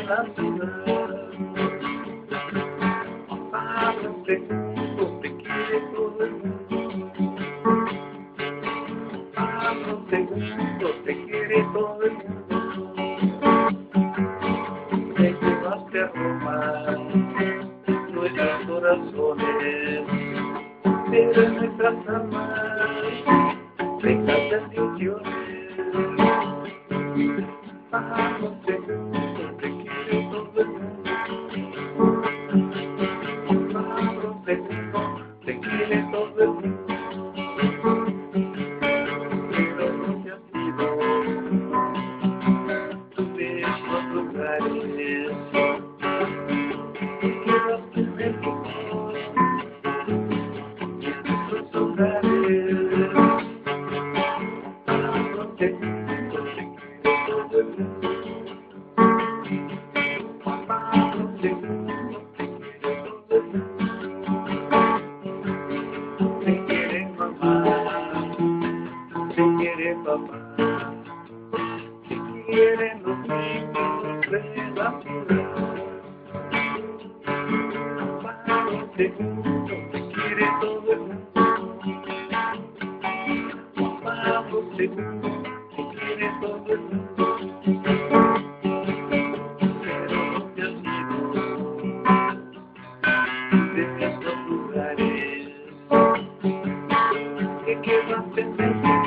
la ciudad. Pablo II te quiere todo el mundo. Pablo II te quiere todo el mundo. Te llevaste a Roma nuestros corazones, pero en nuestras almas dejaste ilusiones. Pablo II te quiere todo el mundo. Pablo II te quiere todo el mundo. Pero no te has ido de esos lugares. Te quedaste en el mundo, en nuestros hogares. Pablo II te quiere todo el mundo. Pablo II te quiere todo el mundo. Te quiere mamá, te quiere papá, te quieren los niños de la ciudad. Pablo II te quiere todo el mundo. Pablo II te quiere todo el mundo. Pero no te has ido de estos lugares. Te quedaste en el